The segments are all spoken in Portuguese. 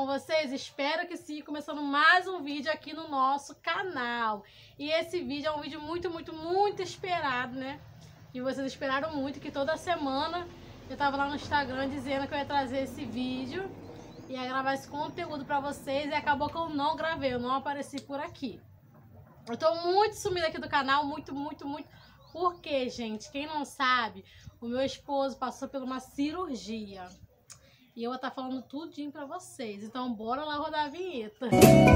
com vocês? Espero que sim, começando mais um vídeo aqui no nosso canal. E esse vídeo é um vídeo muito esperado, né? E vocês esperaram muito, que toda semana eu tava lá no Instagram dizendo que eu ia trazer esse vídeo, ia gravar esse conteúdo pra vocês, e acabou que eu não gravei, eu não apareci por aqui. Eu tô muito sumida aqui do canal, muito. Porque, gente, quem não sabe, o meu esposo passou por uma cirurgia. E eu vou estar falando tudinho pra vocês. Então, bora lá rodar a vinheta.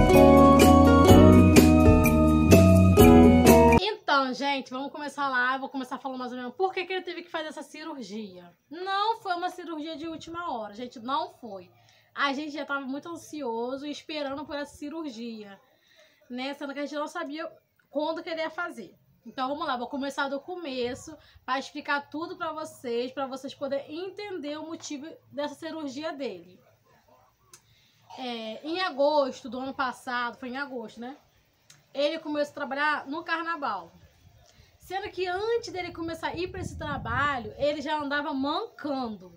Então, gente, vamos começar lá. Eu vou começar falando mais ou menos por que ele teve que fazer essa cirurgia. Não foi uma cirurgia de última hora, gente, não foi. A gente já tava muito ansioso e esperando por essa cirurgia, né? Sendo que a gente não sabia quando que ele ia fazer. Então vamos lá, vou começar do começo para explicar tudo para vocês poderem entender o motivo dessa cirurgia dele. Em agosto do ano passado, foi em agosto, né? Ele começou a trabalhar no carnaval. Sendo que antes dele começar a ir para esse trabalho, ele já andava mancando.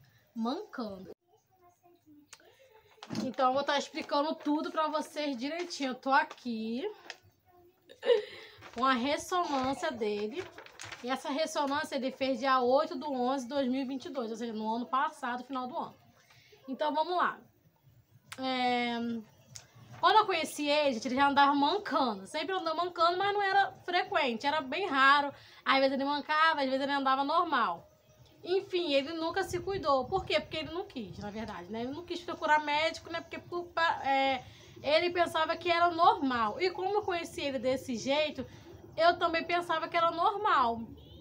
Então eu vou estar explicando tudo para vocês direitinho. Eu tô aqui com a ressonância dele. E essa ressonância ele fez dia 8/11/2022, ou seja, no ano passado, final do ano. Então vamos lá. Quando eu conheci ele, gente, ele já andava mancando. Sempre andou mancando, mas não era frequente, era bem raro. Às vezes ele mancava, às vezes ele andava normal. Enfim, ele nunca se cuidou. Por quê? Porque ele não quis, na verdade, né? Ele não quis procurar médico, né? Porque ele pensava que era normal. E como eu conheci ele desse jeito, eu também pensava que era normal.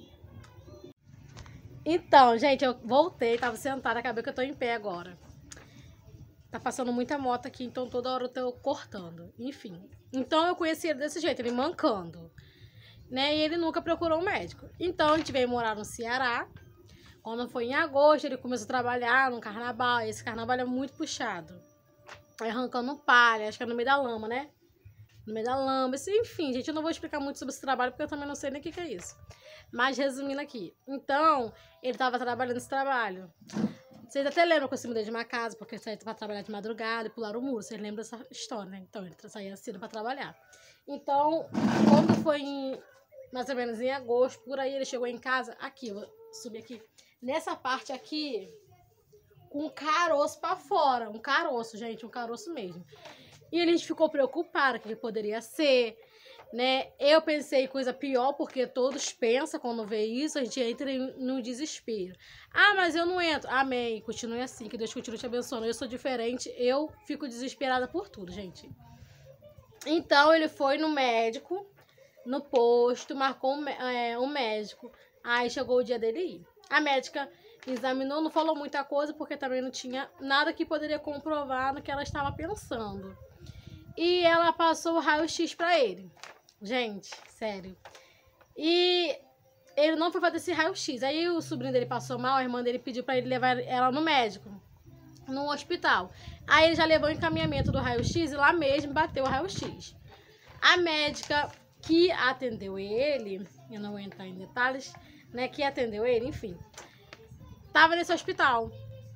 Então, gente, eu voltei, tava sentada, acabei que eu tô em pé agora. Tá passando muita moto aqui, então toda hora eu tô cortando. Enfim. Então eu conheci ele desse jeito, ele mancando, né? E ele nunca procurou um médico. Então a gente veio morar no Ceará. Quando foi em agosto, ele começou a trabalhar no carnaval. Esse carnaval é muito puxado. Arrancando palha, acho que é no meio da lama, né? No meio da lama. Enfim, gente, eu não vou explicar muito sobre esse trabalho, porque eu também não sei nem o que é isso. Mas resumindo aqui. Então, ele tava trabalhando esse trabalho. Vocês até lembram que eu se mudei de uma casa, porque eu saí pra trabalhar de madrugada e pularam o muro. Vocês lembram dessa história, né? Então, ele saía cedo pra trabalhar. Então, quando foi mais ou menos em agosto, por aí, ele chegou em casa. Aqui, eu vou subir aqui. Nessa parte aqui, com um caroço pra fora. Um caroço, gente, um caroço mesmo. E a gente ficou preocupado, que poderia ser, né? Eu pensei em coisa pior, porque todos pensam quando vê isso, a gente entra no desespero. Ah, mas eu não entro. Amém, continue assim, que Deus continue te abençoando. Eu sou diferente, eu fico desesperada por tudo, gente. Então ele foi no médico, no posto, marcou um médico. Aí chegou o dia dele ir. A médica examinou, não falou muita coisa, porque também não tinha nada que poderia comprovar no que ela estava pensando. E ela passou o raio-x pra ele. Gente, sério. E ele não foi fazer esse raio-x. Aí o sobrinho dele passou mal, a irmã dele pediu pra ele levar ela no médico, no hospital. Aí ele já levou o encaminhamento do raio-x e lá mesmo bateu o raio-x. A médica que atendeu ele, eu não vou entrar em detalhes, né, que atendeu ele, enfim, tava nesse hospital.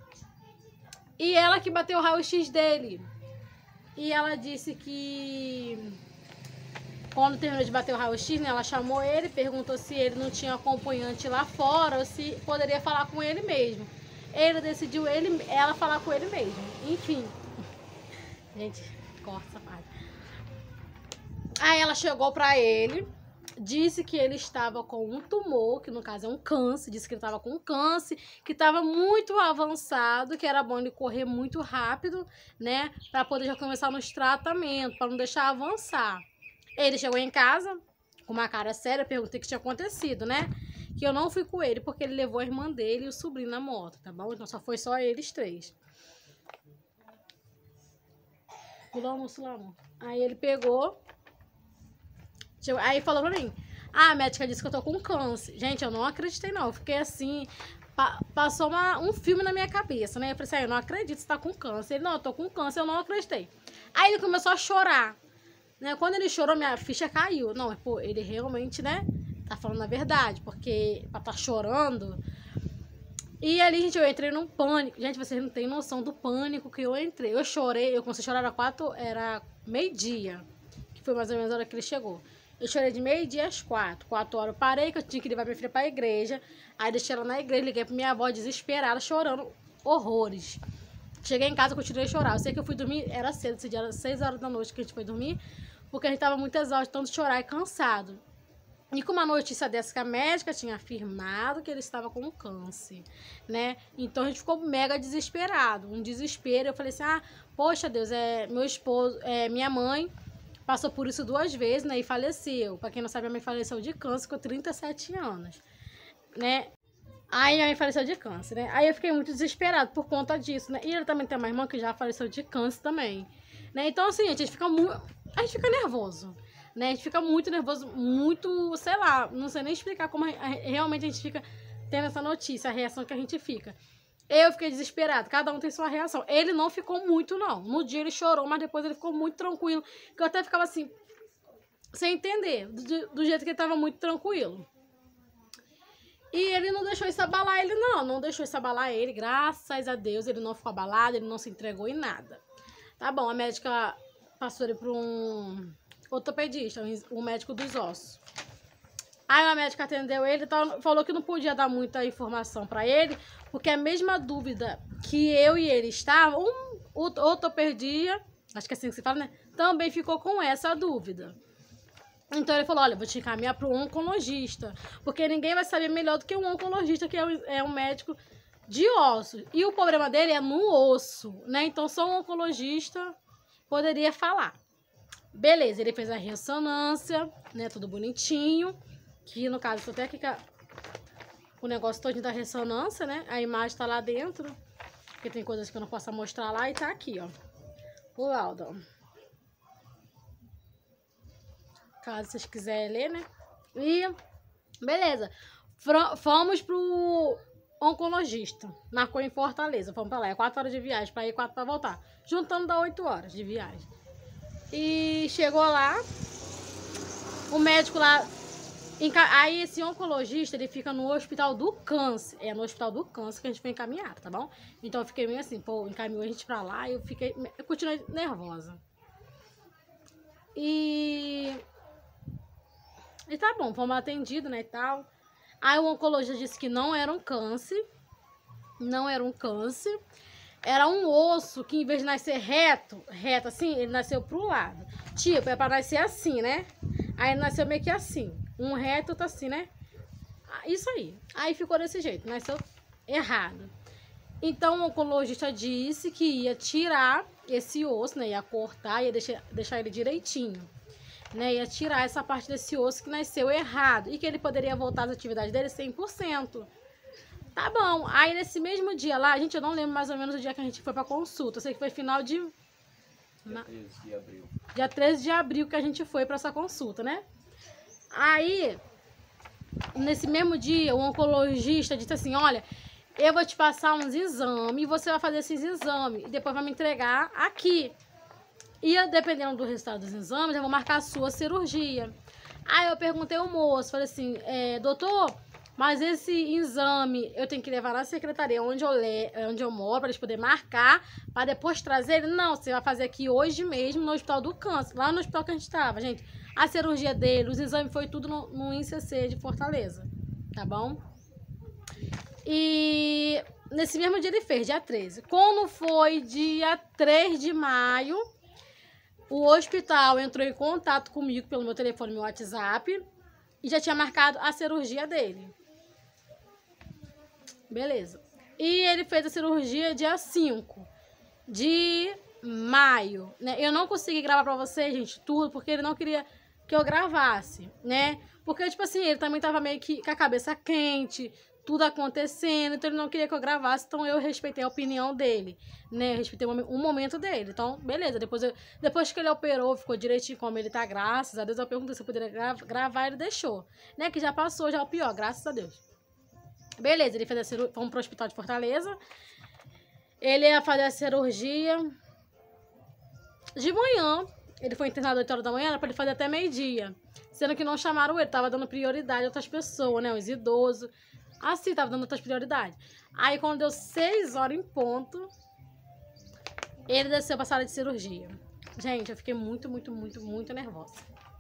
E ela que bateu o raio-x dele. E ela disse que quando terminou de bater o raio-x, né, ela chamou ele, perguntou se ele não tinha acompanhante lá fora ou se poderia falar com ele mesmo. Ele decidiu ela falar com ele mesmo. Enfim. Gente, corta essa parte. Aí ela chegou pra ele, disse que ele estava com um tumor, que no caso é um câncer, disse que ele estava com um câncer, que estava muito avançado, que era bom ele correr muito rápido, né, para poder já começar nos tratamentos, para não deixar avançar. Ele chegou em casa com uma cara séria, perguntei o que tinha acontecido, né, que eu não fui com ele, porque ele levou a irmã dele e o sobrinho na moto, tá bom? Então foi só eles três. Pulou almoço lá, amor. Aí ele pegou... Aí falou pra mim, a médica disse que eu tô com câncer. Gente, eu não acreditei não, eu fiquei assim, passou um filme na minha cabeça, né? Eu falei assim, eu não acredito que você tá com câncer. Ele, não, eu tô com câncer, eu não acreditei. Aí ele começou a chorar, né? Quando ele chorou, minha ficha caiu. Não, pô, ele realmente, né, tá falando a verdade, porque pra tá chorando, E ali, gente, eu entrei num pânico. Gente, vocês não têm noção do pânico que eu entrei. Eu chorei, eu comecei a chorar era meio-dia, que foi mais ou menos a hora que ele chegou. Eu chorei de meio-dia às 4 horas eu parei, que eu tinha que levar minha filha pra igreja. Aí deixei ela na igreja, liguei pra minha avó desesperada, chorando horrores. Cheguei em casa, continuei a chorar. Eu sei que eu fui dormir, era cedo, esse dia era 6 horas da noite que a gente foi dormir, porque a gente tava muito exausto, tanto de chorar e cansado. E com uma notícia dessa que a médica tinha afirmado que ele estava com câncer, né? Então a gente ficou mega desesperado, um desespero. Eu falei assim, poxa Deus, meu esposo, minha mãe passou por isso 2 vezes, né? E faleceu. Pra quem não sabe, a minha mãe faleceu de câncer com 37 anos, né? Aí minha mãe faleceu de câncer, né? Aí eu fiquei muito desesperado por conta disso, né? E ele também tem uma irmã que já faleceu de câncer também, né? Então assim, a gente fica nervoso, né? A gente fica muito nervoso, muito, sei lá, não sei nem explicar como realmente a gente fica tendo essa notícia, a reação que a gente fica. Eu fiquei desesperado, cada um tem sua reação. Ele não ficou muito, não. No dia ele chorou, mas depois ele ficou muito tranquilo, que eu até ficava assim, sem entender, do jeito que ele tava muito tranquilo. E ele não deixou isso abalar ele, não deixou isso abalar ele, graças a Deus, ele não ficou abalado, ele não se entregou em nada. Tá bom, a médica passou ele para um ortopedista, o médico dos ossos. Aí a médica atendeu ele, falou que não podia dar muita informação para ele, porque a mesma dúvida que eu e ele estavam, o ortopedia, acho que é assim que se fala, né? Também ficou com essa dúvida. Então ele falou, olha, vou te encaminhar para um oncologista, porque ninguém vai saber melhor do que um oncologista, que é um médico de ossos. E o problema dele é no osso, né? Então só um oncologista poderia falar. Beleza, ele fez a ressonância, né? Tudo bonitinho. Que no caso, até aqui o negócio todo da ressonância, né? A imagem tá lá dentro, porque tem coisas que eu não posso mostrar lá, e tá aqui, ó. O laudo, ó. Caso vocês quiserem ler, né? E beleza. Fomos pro oncologista. Marcou em Fortaleza. Fomos pra lá. É 4 horas de viagem. Pra ir, 4 pra voltar. Juntando dá 8 horas de viagem. E chegou lá. O médico lá. Aí esse oncologista, ele fica no Hospital do Câncer. É no Hospital do Câncer que a gente foi encaminhado, tá bom? Então eu fiquei meio assim, pô, encaminhou a gente pra lá. E eu continuei nervosa. E tá bom, fomos atendidos, né, e tal. Aí o oncologista disse que não era um câncer. Não era um câncer. Era um osso que, em vez de nascer reto assim, ele nasceu pro lado. Tipo, é pra nascer assim, né? Aí ele nasceu meio que assim. Um reto, outro assim, né? Isso aí. Aí ficou desse jeito, nasceu errado. Então o oncologista disse que ia tirar esse osso, né? Ia cortar, ia deixar ele direitinho. Né, ia tirar essa parte desse osso que nasceu errado e que ele poderia voltar às atividades dele 100%. Tá bom. Aí nesse mesmo dia lá, gente, eu não lembro mais ou menos o dia que a gente foi pra consulta. Eu sei que foi final de... Dia 13 de abril. Dia 13 de abril que a gente foi pra essa consulta, né? Aí, nesse mesmo dia, o oncologista disse assim, olha, eu vou te passar uns exames e você vai fazer esses exames e depois vai me entregar aqui. E dependendo do resultado dos exames, eu vou marcar a sua cirurgia. Aí eu perguntei ao moço, falei assim, doutor, mas esse exame eu tenho que levar na secretaria onde eu moro, para eles poderem marcar, para depois trazer ele? Não, você vai fazer aqui hoje mesmo no Hospital do Câncer, lá no hospital que a gente estava, gente. A cirurgia dele, os exames, foi tudo no INCC de Fortaleza, tá bom? E nesse mesmo dia ele fez, dia 13. Quando foi dia 3 de maio... O hospital entrou em contato comigo pelo meu telefone, meu WhatsApp, e já tinha marcado a cirurgia dele. Beleza. E ele fez a cirurgia dia 5 de maio, né? Eu não consegui gravar pra vocês, gente, tudo, porque ele não queria que eu gravasse, né? Porque, tipo assim, ele também tava meio que com a cabeça quente, tudo acontecendo, então ele não queria que eu gravasse, então eu respeitei a opinião dele, né? Eu respeitei o momento dele. Então, beleza, depois que ele operou, ficou direitinho como ele tá, graças a Deus, eu perguntei se eu poderia gravar, ele deixou, né? Que já passou, já é o pior, graças a Deus. Beleza, ele fez a cirurgia, fomos pro hospital de Fortaleza, ele ia fazer a cirurgia de manhã, ele foi internado 8 horas da manhã, era pra ele fazer até meio-dia, sendo que não chamaram ele, tava dando prioridade a outras pessoas, né? Os idosos. Assim, tava dando outras prioridades. Aí, quando deu 6 horas em ponto, ele desceu pra sala de cirurgia. Gente, eu fiquei muito, muito, muito, muito nervosa.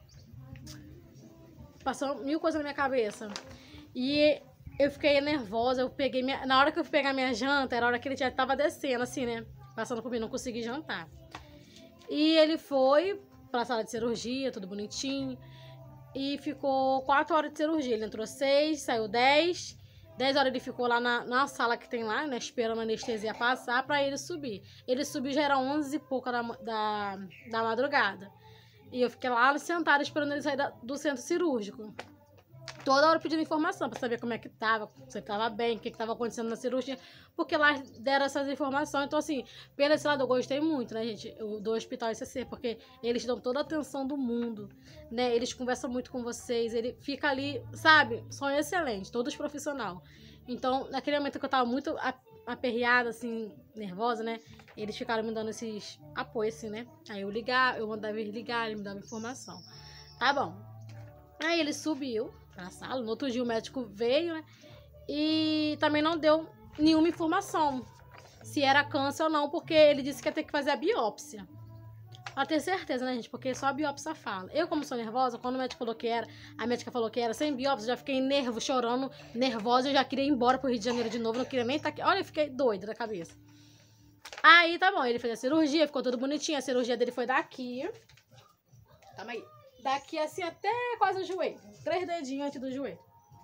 Passou 1000 coisas na minha cabeça. E eu fiquei nervosa, eu peguei na hora que eu fui pegar minha janta, era a hora que ele já tava descendo, assim, né? Passando por mim, não consegui jantar. E ele foi pra sala de cirurgia, tudo bonitinho. E ficou 4 horas de cirurgia. Ele entrou 6, saiu 10. 10 horas ele ficou lá na sala que tem lá, né? Esperando a anestesia passar pra ele subir. Ele subiu já era 11 e pouca da madrugada. E eu fiquei lá sentada esperando ele sair do centro cirúrgico. Toda hora pedindo informação pra saber como é que tava, se ele tava bem, o que tava acontecendo na cirurgia, porque lá deram essas informações. Então, assim, pelo esse lado eu gostei muito, né, gente, do Hospital SCC, porque eles dão toda a atenção do mundo, né, eles conversam muito com vocês, ele fica ali, sabe, são excelentes, todos profissionais. Então, naquele momento que eu tava muito aperreada, assim, nervosa, né, eles ficaram me dando esses apoios, assim, né, aí eu mandava eles ligar, ele me dava informação. Tá bom. Aí ele subiu pra sala, no outro dia o médico veio, né? E também não deu nenhuma informação se era câncer ou não, porque ele disse que ia ter que fazer a biópsia. Pra ter certeza, né, gente? Porque só a biópsia fala. Eu, como sou nervosa, quando o médico falou que era, a médica falou que era sem biópsia, eu já fiquei chorando, nervosa, eu já queria ir embora pro Rio de Janeiro de novo, não queria nem estar aqui. Olha, eu fiquei doida da cabeça. Aí, tá bom, ele fez a cirurgia, ficou tudo bonitinho, a cirurgia dele foi daqui. Calma aí. Daqui assim até quase o joelho. 3 dedinhos antes do joelho.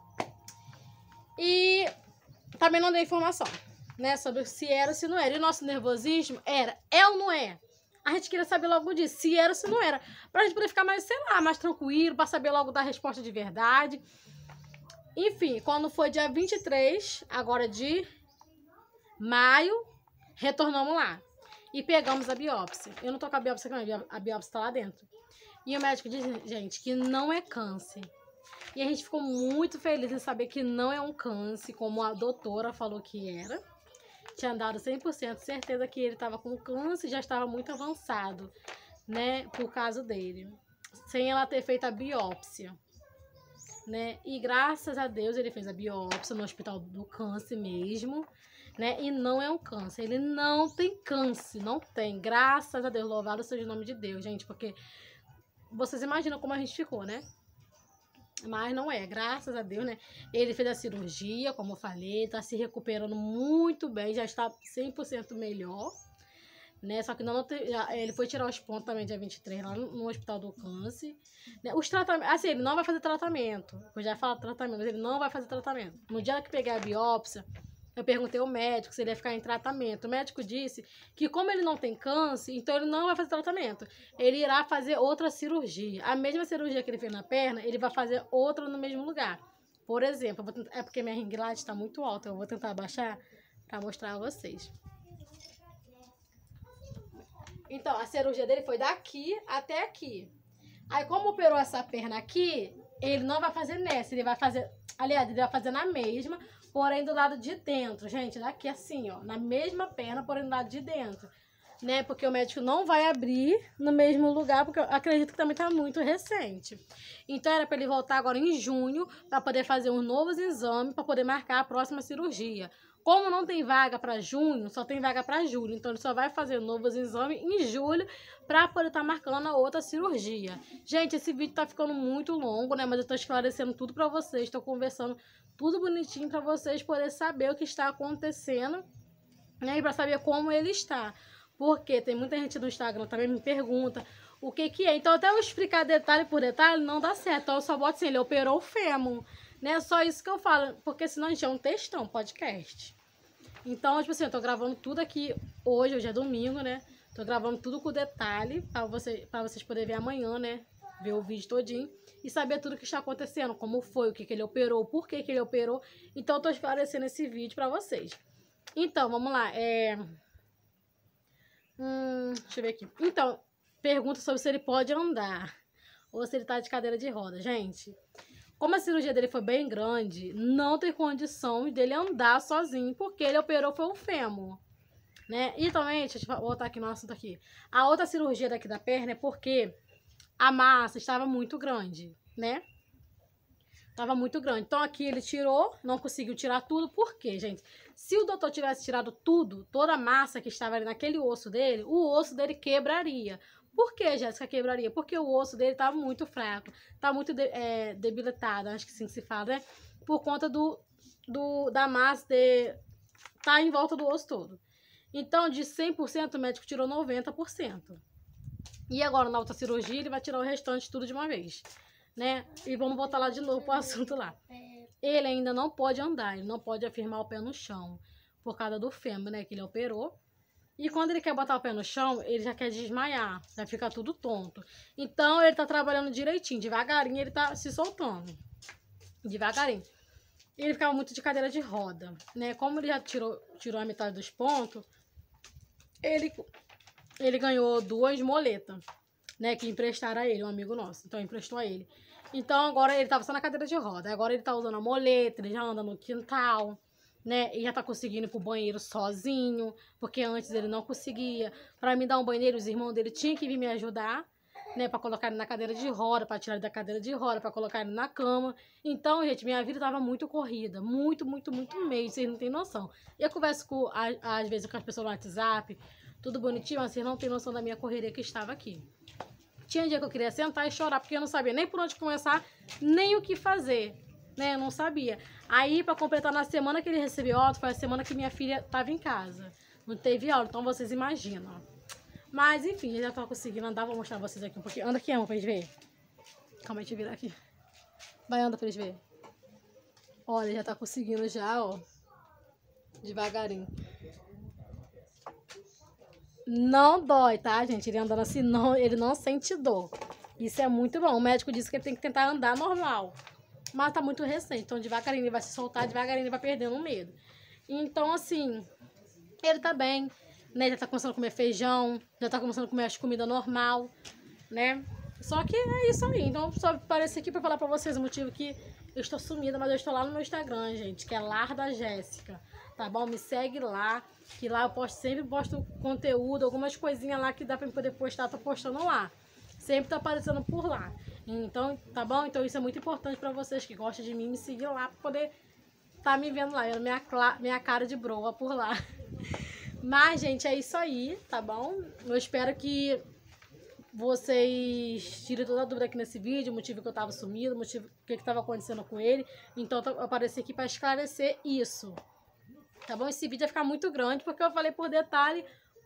E também não dei informação, né? Sobre se era ou se não era. E o nosso nervosismo era, é ou não é? A gente queria saber logo disso, se era ou se não era. Pra gente poder ficar mais, sei lá, mais tranquilo, pra saber logo da resposta de verdade. Enfim, quando foi dia 23, agora de maio, retornamos lá. E pegamos a biópsia. Eu não tô com a biópsia aqui, não. A biópsia tá lá dentro. E o médico disse, gente, que não é câncer. E a gente ficou muito feliz em saber que não é um câncer, como a doutora falou que era. Tinha dado 100% certeza que ele estava com câncer, já estava muito avançado, né, por causa dele. Sem ela ter feito a biópsia, né? E graças a Deus ele fez a biópsia no Hospital do Câncer mesmo, né? E não é um câncer, ele não tem câncer, não tem. Graças a Deus, louvado seja o nome de Deus, gente, porque vocês imaginam como a gente ficou, né? Mas não é, graças a Deus, né? Ele fez a cirurgia, como eu falei, tá se recuperando muito bem, já está 100% melhor, né? Só que não ele foi tirar os pontos também dia 23 lá no Hospital do Câncer, né? Os tratamentos, assim, ele não vai fazer tratamento. Eu já falo tratamento, mas ele não vai fazer tratamento. No dia que peguei a biópsia, eu perguntei ao médico se ele ia ficar em tratamento. O médico disse que como ele não tem câncer, então ele não vai fazer tratamento. Ele irá fazer outra cirurgia. A mesma cirurgia que ele fez na perna, ele vai fazer outra no mesmo lugar. Por exemplo, é porque minha ring light está muito alta. Eu vou tentar abaixar para mostrar a vocês. Então, a cirurgia dele foi daqui até aqui. Aí, como operou essa perna aqui, ele não vai fazer nessa. Ele vai fazer, aliás, ele vai fazer na mesma, porém do lado de dentro, gente, daqui assim, ó, na mesma perna, porém do lado de dentro, né, porque o médico não vai abrir no mesmo lugar, porque eu acredito que também tá muito recente. Então era para ele voltar agora em junho, para poder fazer uns novos exames, para poder marcar a próxima cirurgia. Como não tem vaga para junho, só tem vaga para julho, então ele só vai fazer novos exames em julho, para poder estar marcando a outra cirurgia. Gente, esse vídeo tá ficando muito longo, né, mas eu tô esclarecendo tudo para vocês, tô conversando tudo bonitinho para vocês poderem saber o que está acontecendo, né? E para saber como ele está. Porque tem muita gente no Instagram também me pergunta o que que é. Então, até eu explicar detalhe por detalhe, não dá certo. Então, eu só boto assim, ele operou o fêmur, né? Só isso que eu falo, porque senão a gente é um textão, podcast. Então, tipo assim, eu tô gravando tudo aqui hoje é domingo, né? Tô gravando tudo com detalhe para vocês poderem ver amanhã, né? Ver o vídeo todinho e saber tudo que está acontecendo, como foi, o que ele operou, por que ele operou. Então, eu tô esclarecendo esse vídeo para vocês. Então, vamos lá. Deixa eu ver aqui. Então, pergunta sobre se ele pode andar ou se ele tá de cadeira de roda. Gente, como a cirurgia dele foi bem grande, não tem condição dele andar sozinho, porque ele operou foi o fêmur, né? E também, deixa eu voltar aqui no assunto aqui. A outra cirurgia daqui da perna é porque a massa estava muito grande, né? Tava muito grande. Então aqui ele tirou, não conseguiu tirar tudo. Por quê, gente? Se o doutor tivesse tirado tudo, toda a massa que estava ali naquele osso dele, o osso dele quebraria. Por que, Jéssica, quebraria? Porque o osso dele tá muito fraco, tá muito debilitado, acho que assim se fala, né? Por conta da massa tá em volta do osso todo. Então, de 100%, o médico tirou 90%. E agora, na outra cirurgia, ele vai tirar o restante tudo de uma vez, né? E vamos voltar lá de novo pro assunto lá. Ele ainda não pode andar, ele não pode afirmar o pé no chão, por causa do fêmur, né, que ele operou. E quando ele quer botar o pé no chão, ele já quer desmaiar, já fica tudo tonto. Então, ele tá trabalhando direitinho, devagarinho ele tá se soltando. Devagarinho. Ele ficava muito de cadeira de roda, né? Como ele já tirou a metade dos pontos, ele ganhou 2 moletas, né? Que emprestaram a ele, um amigo nosso. Então, emprestou a ele. Então, agora ele tava só na cadeira de roda. Agora ele tá usando a moleta, ele já anda no quintal, né? E já tá conseguindo ir pro banheiro sozinho, porque antes ele não conseguia. Pra me dar um banheiro, os irmãos dele tinham que vir me ajudar, né? Pra colocar ele na cadeira de roda, pra tirar ele da cadeira de roda, pra colocar ele na cama. Então, gente, minha vida tava muito corrida. Muito, muito, muito mesmo. Vocês não têm noção. Eu converso às vezes com as pessoas no WhatsApp, tudo bonitinho, mas vocês não têm noção da minha correria que estava aqui. Tinha dia que eu queria sentar e chorar, porque eu não sabia nem por onde começar, nem o que fazer, né? Eu não sabia. Aí, pra completar, na semana que ele recebeu aula, foi a semana que minha filha tava em casa. Não teve aula, então vocês imaginam. Mas, enfim, eu já tô conseguindo andar, vou mostrar pra vocês aqui um pouquinho. Anda aqui, amor, pra eles verem. Calma aí, deixa eu virar aqui. Vai, anda pra eles verem. Olha, já tá conseguindo já, ó. Devagarinho. Não dói, tá, gente? Ele andando assim, não, ele não sente dor. Isso é muito bom. O médico disse que ele tem que tentar andar normal. Mas tá muito recente. Então, devagarinho ele vai se soltar, devagarinho ele vai perdendo o medo. Então, assim, ele tá bem, né? Já tá começando a comer feijão, já tá começando a comer as comidas normal, né? Só que é isso aí. Então, só apareci aqui pra falar pra vocês o motivo que eu estou sumida, mas eu estou lá no meu Instagram, gente, que é Lar da Jéssica. Tá bom? Me segue lá, que lá eu sempre posto conteúdo, algumas coisinhas lá que dá pra eu poder postar, tô postando lá. Sempre tá aparecendo por lá. Então, tá bom? Então isso é muito importante pra vocês que gostam de mim, me seguir lá pra poder tá me vendo lá, minha cara de broa por lá. Mas, gente, é isso aí, tá bom? Eu espero que vocês tirem toda a dúvida aqui nesse vídeo, o motivo que eu tava sumido, o motivo que tava acontecendo com ele. Então, eu apareci aqui pra esclarecer isso. Tá bom? Esse vídeo vai ficar muito grande, porque eu falei por detalhe,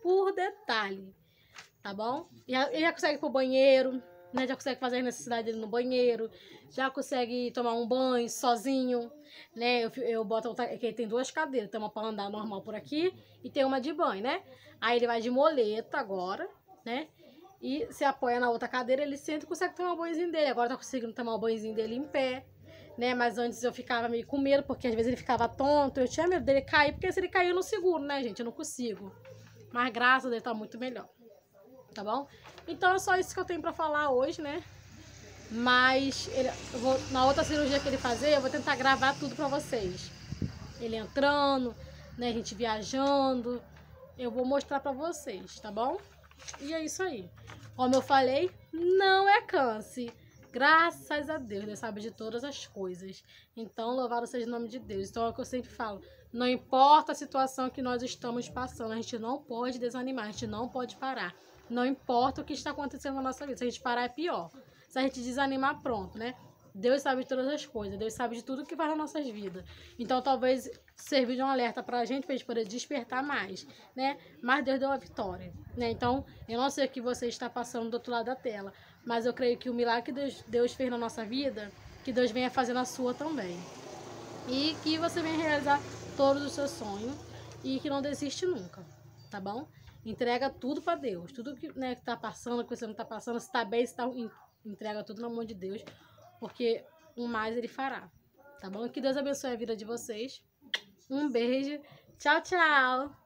tá bom? Ele já consegue ir pro banheiro, né? Já consegue fazer a necessidade dele no banheiro, já consegue tomar um banho sozinho, né? Eu boto, aqui tem 2 cadeiras, tem uma pra andar normal por aqui e tem uma de banho, né? Aí ele vai de moleta agora, né? E se apoia na outra cadeira, ele senta e consegue tomar o banhozinho dele. Agora tá conseguindo tomar o banhozinho dele em pé, né? Mas antes eu ficava meio com medo, porque às vezes ele ficava tonto, eu tinha medo dele cair, porque se ele cair eu não seguro, né, gente? Eu não consigo. Mas graças a Deus tá muito melhor, tá bom? Então é só isso que eu tenho pra falar hoje, né? Mas na outra cirurgia que ele fazer, eu vou tentar gravar tudo pra vocês. Ele entrando, né, a gente viajando, eu vou mostrar pra vocês, tá bom? E é isso aí. Como eu falei, não é câncer. Graças a Deus, Deus sabe de todas as coisas. Então, louvado seja o nome de Deus. Então, é o que eu sempre falo. Não importa a situação que nós estamos passando, a gente não pode desanimar, a gente não pode parar. Não importa o que está acontecendo na nossa vida. Se a gente parar, é pior. Se a gente desanimar, pronto, né? Deus sabe de todas as coisas. Deus sabe de tudo que faz nas nossas vidas. Então, talvez servir de um alerta pra gente poder despertar mais, né? Mas Deus deu a vitória, né? Então, eu não sei o que você está passando do outro lado da tela, mas eu creio que o milagre que Deus fez na nossa vida, que Deus venha fazer na sua também. E que você venha realizar todos os seus sonhos e que não desiste nunca, tá bom? Entrega tudo pra Deus. Tudo que, né, que tá passando, que você não tá passando, se tá bem, se tá ruim, entrega tudo na mão de Deus, porque o mais Ele fará, tá bom? Que Deus abençoe a vida de vocês. Um beijo. Tchau, tchau!